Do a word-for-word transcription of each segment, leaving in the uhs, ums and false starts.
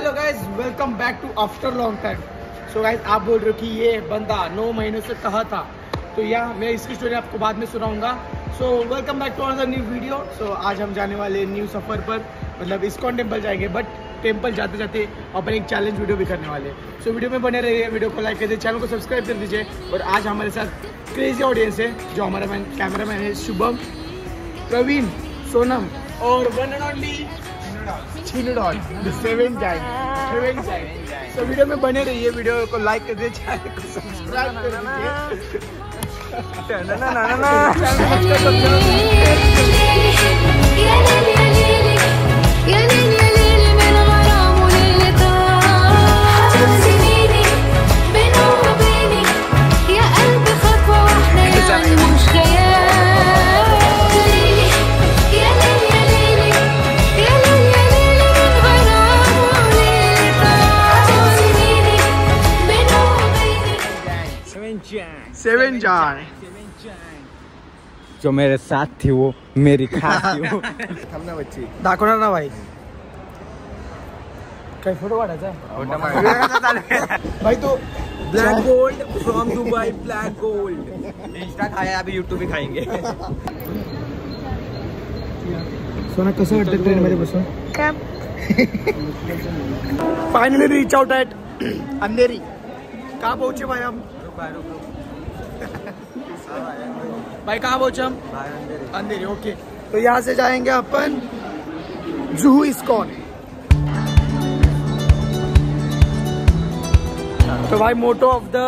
Hello guys, welcome back to after long time. So guys, आप बोल रहे हो कि ये बंदा नौ महीनों से कहाँ था, तो या मैं इसकी स्टोरी आपको बाद में सुनाऊंगा। So welcome back to another new video. So आज हम जाने वाले न्यू सफ़र पर, मतलब इस्कॉन टेम्पल जाएंगे, बट टेम्पल जाते जाते अपन एक चैलेंज वीडियो भी करने वाले। सो so, वीडियो में बने रहिए, वीडियो को लाइक कर दीजिए, चैनल को सब्सक्राइब कर दीजिए। और आज हमारे साथ क्रेजी ऑडियंस है, जो हमारा मैन कैमरा मैन है शुभम, प्रवीण, सोनम और वन एंड ओनली छिनडॉल, the seven giant, seven giant. So video में बने रहिए, वीडियो को लाइक कर दीजिए, चैनल को सब्सक्राइब कर दीजिए। सेवन जान जो मेरे साथ थी वो मेरी खास थी वो। थांबना बच्ची दाखवणार ना भाई, काय फोटो काढायचा भाई? तो black gold from Dubai, black gold insta खाया, अभी यूट्यूब भी खाएंगे। सोना कसं वाटतं ट्रेन मध्ये बसून? Finally reach out at Andheri. कहाँ पहुंचे भाई हम? भाई कहाँ पहुंचे हम? अंधेरी। ओके, तो यहाँ से जाएंगे अपन जुहू इस्कॉन। तो भाई मोटो ऑफ द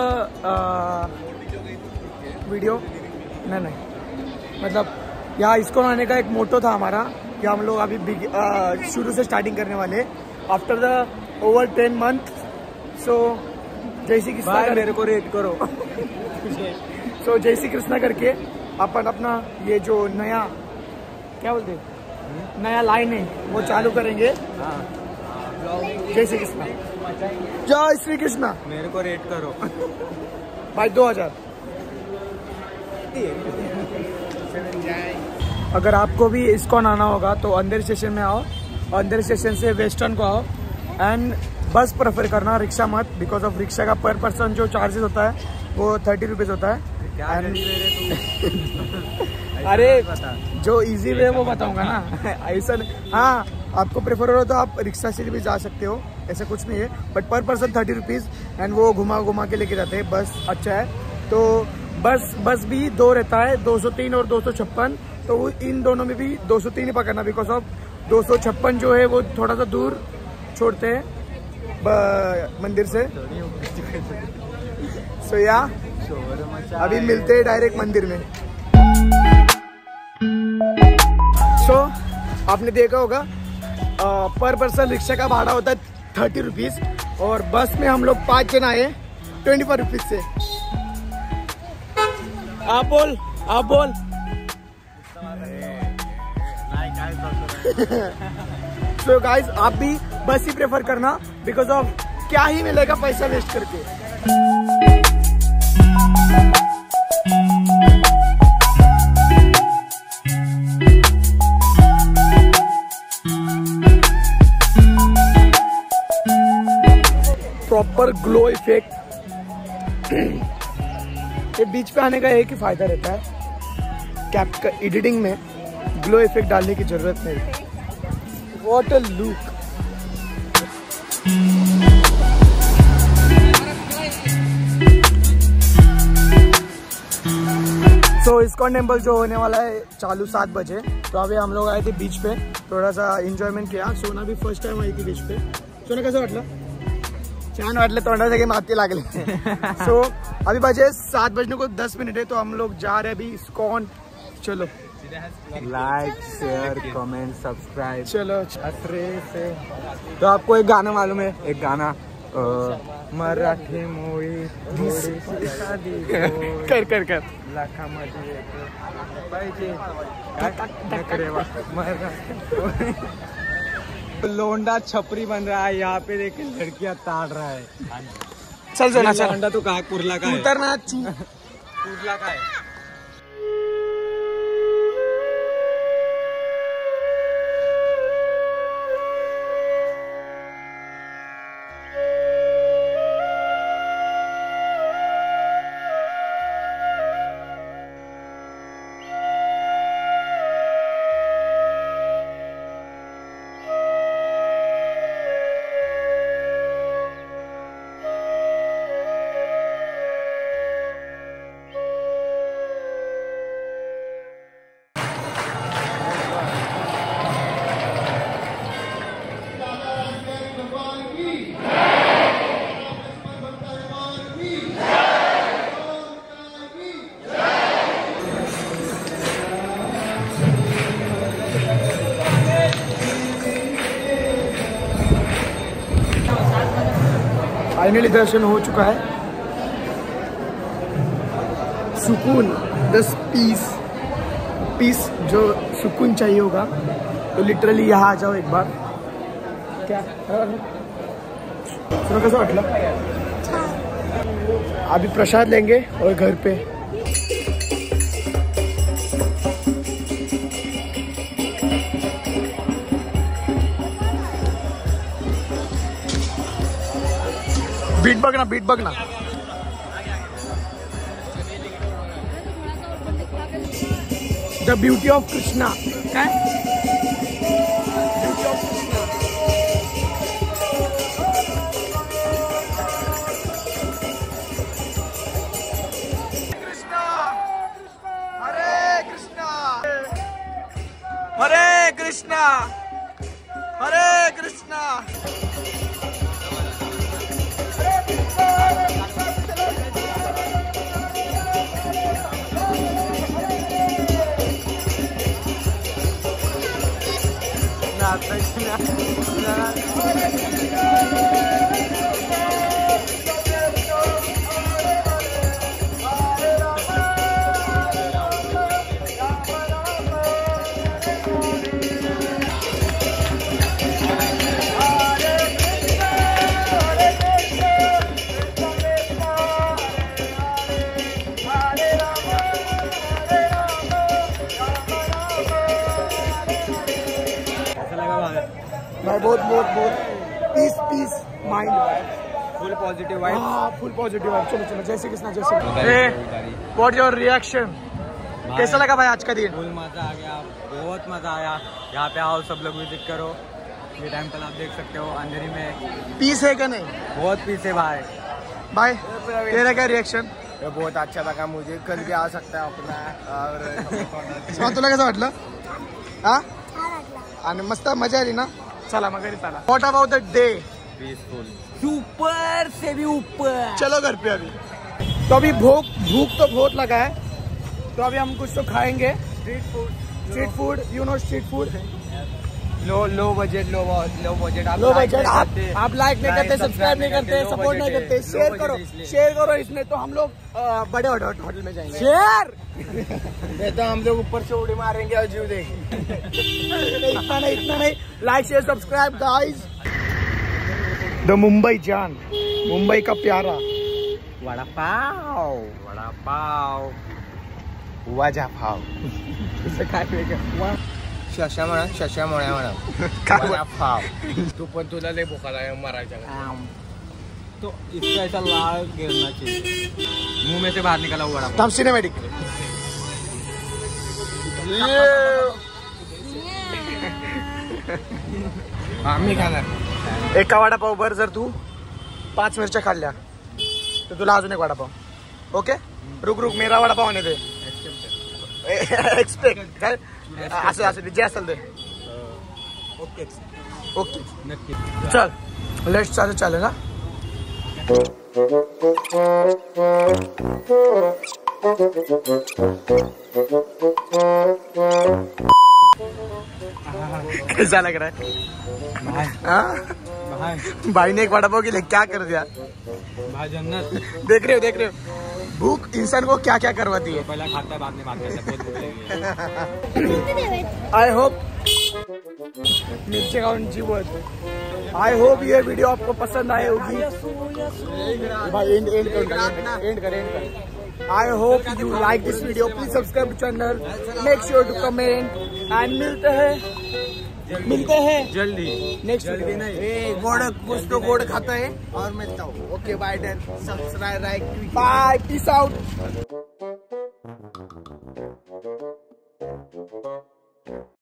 वीडियो नहीं नहीं मतलब यहाँ इस्कॉन आने का एक मोटो था हमारा कि हम लोग अभी uh, शुरू से स्टार्टिंग करने वाले after the over ten month. So जय श्री कृष्णा, मेरे को रेट करो। सो so, जय श्री कृष्णा करके अपन अपना ये जो नया क्या बोलते हैं नया लाइन है वो चालू करेंगे। जय श्री कृष्णा, जय श्री कृष्णा। मेरे को रेट करो भाई दो हजार। अगर आपको भी इस्कॉन आना होगा तो अंधेरी स्टेशन में आओ, अंधेरी स्टेशन से वेस्टर्न को आओ एंड बस प्रेफर करना, रिक्शा मत, बिकॉज ऑफ रिक्शा का पर पर्सन जो चार्जेस होता है वो थर्टी रुपीज़ होता है। अरे जो इजी वे वो बताऊंगा ना, ऐसा हाँ आपको प्रेफर हो तो आप रिक्शा से भी जा सकते हो, ऐसा कुछ नहीं है, बट पर पर्सन थर्टी रुपीज़ एंड वो घुमा घुमा के लेके जाते हैं। बस अच्छा है, तो बस बस भी दो रहता है, दो सौ तीन और दो सौ छप्पन। तो इन दोनों में भी दो सौ तीन ही पकड़ना, बिकॉज ऑफ दो सौ छप्पन जो है वो थोड़ा सा दूर छोड़ते हैं मंदिर से। सो या अभी मिलते हैं डायरेक्ट मंदिर में। सो so, आपने देखा होगा पर पर्सन रिक्शा का भाड़ा होता है थर्टी रुपीज और बस में हम लोग पाँच जन आए ट्वेंटी फाइव रुपीज से। आप बोल आप बोल सो गाइज, आप भी बस ही प्रेफर करना, बिकॉज ऑफ क्या ही मिलेगा पैसा वेस्ट करके। Proper glow effect. ये बीच पे आने का एक ही फायदा रहता है, कैप का एडिटिंग में ग्लो इफेक्ट डालने की जरूरत नहीं। What a look. So ISKCON temple जो होने वाला है चालू सात बजे, तो अभी हम लोग आए थे बीच पे, थोड़ा सा एंजॉयमेंट किया। सोना भी फर्स्ट टाइम आई थी बीच पे। सोना कसं वाटलं? छान वाटलं, तोंडा सगळे माती लागले। सो अभी बजे सात बजने को दस मिनट है, तो हम लोग जा रहे हैं अभी इस्कॉन। चलो लाइक शेयर कमेंट सब्सक्राइब चलो अतरे से। तो आपको एक गाना मालूम है? एक गाना मराठी मूवी कर कर कर लाखामध्ये पाहिजे लोंडा छपरी बन रहा है यहाँ पे, देखिए लड़कियां ताड़ रहा है। चल सोना चल। लोंडा तो कहा कुर्ला का है, उतरना कुर्ला का है। फाइनली दर्शन हो चुका है। सुकून, दस पीस पीस जो सुकून चाहिए होगा तो लिटरली यहाँ आ जाओ एक बार। क्या सुनो कैसा वाटलं? अभी प्रसाद लेंगे और घर पे बीट बघ ना, बीट बघ ना। The beauty of Krishna. काय ब्यूटी ऑफ कृष्णा। कृष्णा हरे कृष्णा हरे कृष्णा हरे कृष्णा। भाई बहुत बहुत बहुत peace peace mind, full positive vibe. हाँ फुल पॉजिटिव वाइब। चलो चलो जैसे कृष्णा जैसे। What your reaction? कैसा लगा भाई आज का दिन? फुल मजा आ गया, बहुत मजा आया। यहाँ पे आओ सब लोग विजिट करो। ये टाइम पर आप देख सकते हो अंधेरी में पीस है क्या? नहीं बहुत पीस है भाई। भाई तेरा क्या रिएक्शन? ये बहुत अच्छा लगा मुझे, कल भी आ सकता है अपना। और तुला कसं वाटलं? हा आणि मस्त मजा आली ना? चला मग घरी चला। What about the day? Peaceful, super से भी ऊपर। चलो घर पे। अभी तो अभी भूख भूख तो बहुत लगा है, तो अभी हम कुछ तो खाएंगे। Street food, street food, you know street food. Low low budget, low low budget. आप लो बजट, आप आप लाइक नहीं करते, सब्सक्राइब नहीं करते, सपोर्ट नहीं करते। शेयर करो, शेयर करो इसमें तो हम लोग बड़े होटल में जाएंगे। शेयर नहीं तो हम लोग ऊपर से उड़ी मारेंगे और जीव देंगे। इतना नहीं, इतना नहीं। Like share subscribe guys. The Mumbai जान, मुंबई का प्यारा वड़ा पाव, वड़ा पाव, वजा पाव। इससे काय शशा म्हणा, शशा म्हणा म्हणा वड़ा पाव। तू पण तुला लय भुकाला मारायचा तो इसको ऐसा लाल गिरना चाहिए, मुंह में से बाहर निकला हुआ वड़ा पाव। सिनेमैटिक। हाँ मी खाणार एका वडापाव भर जर तू पाच मिरच्या खाल्ल्या तर तुला अजून एक वडापाव। ओके रुक रुक, मेरा वडापाव आने दे। एक्सपेक्ट काय असं असं जे असेल ते। ओके ओके नक्की। चल लेट्स चालू चालेल ना। कैसा लग रहा है भाई? हाँ? भाई भाई ने एक वडापाव के लिए क्या कर दिया भाई जन्नत। देख रहे हो, देख रहे हो भूख इंसान को क्या क्या करवाती है। पहला खाता है बाद में बात करता है, बहुत भूख लगी है। आई होप नीचे का जीवन आई होप ये वीडियो आपको पसंद आए होगी। भाई एंड एंड कर एंड कर एंड कर। I hope you like this video. Please subscribe to channel, make sure to comment and मिलते हैं मिलते हैं जल्दी। नेक्स्ट जल्दी नहीं, गोड़ कुछ तो गोड़ खाता है और मिलता हूँ। Okay bye then, subscribe like bye, peace out.